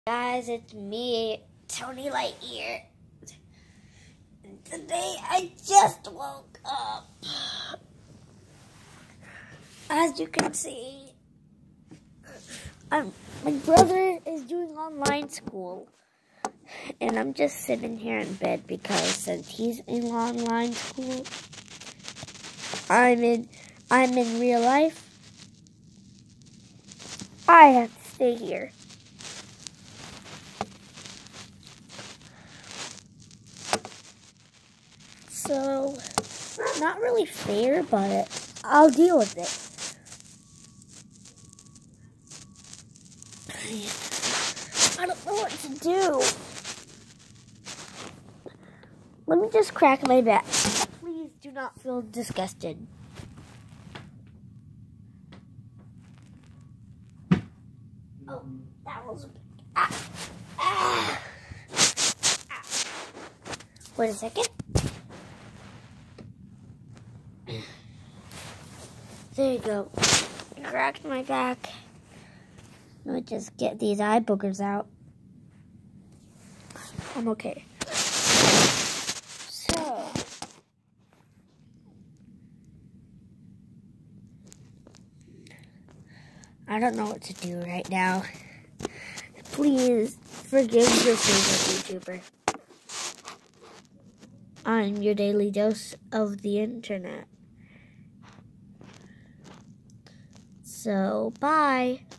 Guys, it's me, Tony Lightyear. And today I just woke up. As you can see, my brother is doing online school. And I'm just sitting here in bed because since he's in online school, I'm in real life. I have to stay here. So, not really fair, but I'll deal with it. I don't know what to do. Let me just crack my back. Please do not feel disgusted. Oh, that was big. Wait a second. There you go. Cracked my back. Let me just get these eye boogers out. I'm okay. So, I don't know what to do right now. Please forgive your favorite YouTuber. I'm your daily dose of the internet. So, bye.